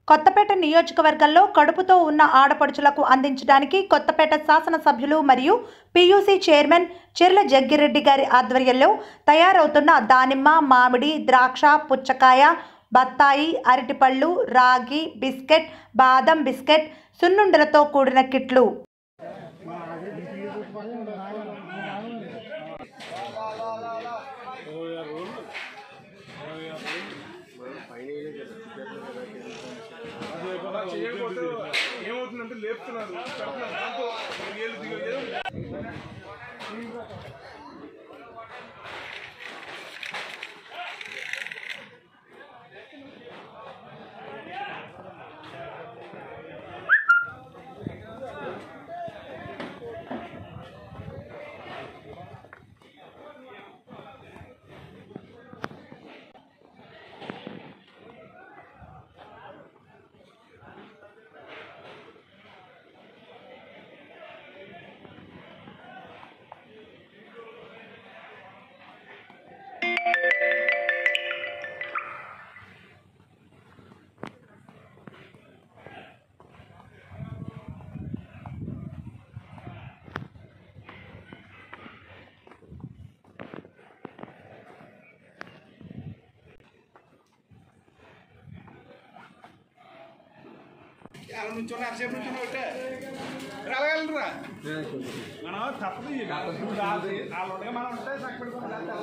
కొత్తపేట నియోజకవర్గంలో కడుపుతో ఉన్న ఆడపడుచులకు అందించడానికి కొత్తపేట శాసనసభ్యులు మరియు పీయూసీ చైర్మన్ చిర్ల జగ్గిరెడ్డి గారి ఆధ్వర్యంలో తయారవుతున్న దానిమ్మ, మామిడి, ద్రాక్ష, పుచ్చకాయ, బత్తాయి, అరటిపళ్ళు, రాగి బిస్కెట్, బాదం బిస్కెట్, సున్నుండలతో కూడిన కిట్లు ఏమవుతుందంటే లేపుతున్నారు దాంతో ఏళ్ళు దిగలేదు. అలా నుంచి అరసేపు నుంచి ఉంటే రాగలరా మనం తప్పదు వాళ్ళు ఉండగా మనం ఉంటే చక్కబెట్టుకుంటాం.